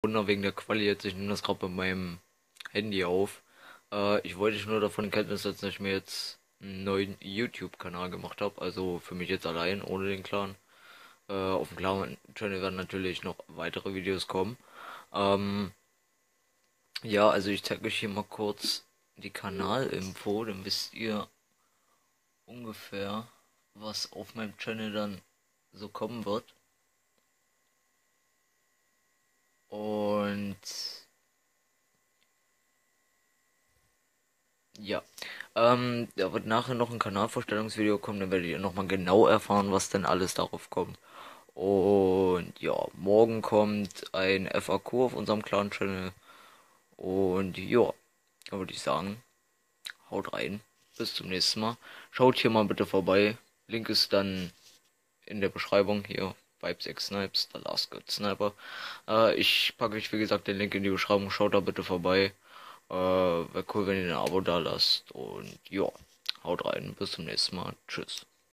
runter wegen der Quali jetzt. Ich nehme das gerade bei meinem Handy auf. Ich wollte dich nur davon in Kenntnis setzen, dass ich mir jetzt einen neuen YouTube-Kanal gemacht habe. Also für mich jetzt allein, ohne den Clan. Auf dem Clan-Channel werden natürlich noch weitere Videos kommen. Ähm, ja, also ich zeige euch hier mal kurz die Kanalinfo, dann wisst ihr ungefähr, was auf meinem Channel dann so kommen wird. Und ja, da wird nachher noch ein Kanalvorstellungsvideo kommen, dann werdet ihr nochmal genau erfahren, was denn alles darauf kommt. Und ja, morgen kommt ein FAQ auf unserem Clan-Channel. Und ja, da würde ich sagen, haut rein. Bis zum nächsten Mal. Schaut hier mal bitte vorbei. Link ist dann in der Beschreibung hier. Vibes X Snipes, der Last Good Sniper. Ich packe euch wie gesagt den Link in die Beschreibung. Schaut da bitte vorbei. Wäre cool, wenn ihr ein Abo da lasst. Und ja, haut rein. Bis zum nächsten Mal. Tschüss.